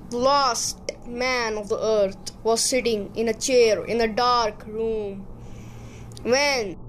The last man of the earth was sitting in a chair in a dark room when